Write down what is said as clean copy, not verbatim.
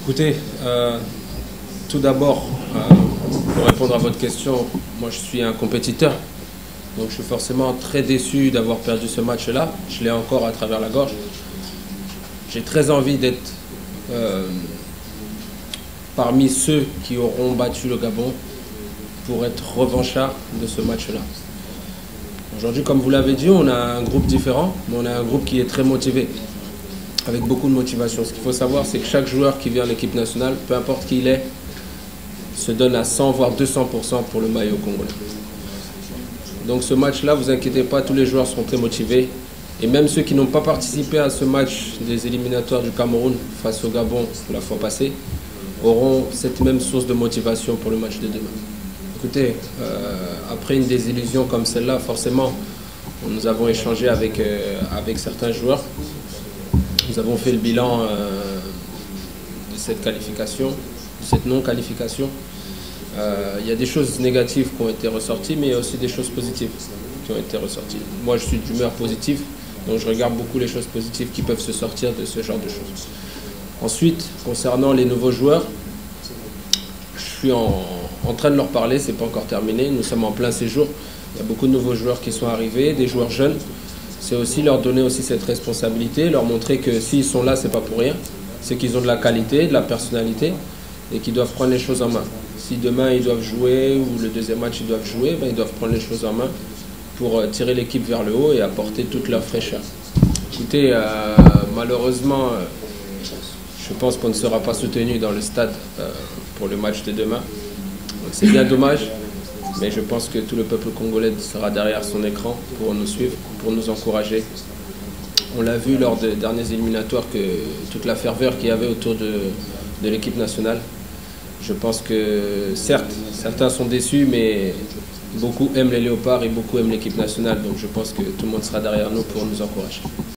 Écoutez, tout d'abord, pour répondre à votre question, moi je suis un compétiteur. Donc je suis forcément très déçu d'avoir perdu ce match-là. Je l'ai encore à travers la gorge. J'ai très envie d'être parmi ceux qui auront battu le Gabon pour être revanchard de ce match-là. Aujourd'hui, comme vous l'avez dit, on a un groupe différent, mais on a un groupe qui est très motivé, avec beaucoup de motivation. Ce qu'il faut savoir, c'est que chaque joueur qui vient en équipe nationale, peu importe qui il est, se donne à 100 voire 200% pour le maillot congolais. Donc ce match-là, vous inquiétez pas, tous les joueurs seront très motivés. Et même ceux qui n'ont pas participé à ce match des éliminatoires du Cameroun face au Gabon la fois passée, auront cette même source de motivation pour le match de demain. Écoutez, après une désillusion comme celle-là, forcément, nous avons échangé avec certains joueurs. Nous avons fait le bilan de cette qualification, de cette non-qualification. Il y a des choses négatives qui ont été ressorties, mais il y a aussi des choses positives qui ont été ressorties. Moi, je suis d'humeur positive, donc je regarde beaucoup les choses positives qui peuvent se sortir de ce genre de choses. Ensuite, concernant les nouveaux joueurs, je suis en train de leur parler, c'est pas encore terminé, nous sommes en plein séjour. Il y a beaucoup de nouveaux joueurs qui sont arrivés, des joueurs jeunes. C'est aussi leur donner aussi cette responsabilité, leur montrer que s'ils sont là, c'est pas pour rien. C'est qu'ils ont de la qualité, de la personnalité et qu'ils doivent prendre les choses en main. Si demain ils doivent jouer ou le deuxième match ils doivent jouer, ils doivent prendre les choses en main pour tirer l'équipe vers le haut et apporter toute leur fraîcheur. Écoutez, malheureusement, je pense qu'on ne sera pas soutenu dans le stade pour le match de demain. C'est bien dommage, mais je pense que tout le peuple congolais sera derrière son écran pour nous suivre, pour nous encourager. On l'a vu lors des derniers éliminatoires, que toute la ferveur qu'il y avait autour de l'équipe nationale. Je pense que certes, certains sont déçus, mais beaucoup aiment les Léopards et beaucoup aiment l'équipe nationale. Donc je pense que tout le monde sera derrière nous pour nous encourager.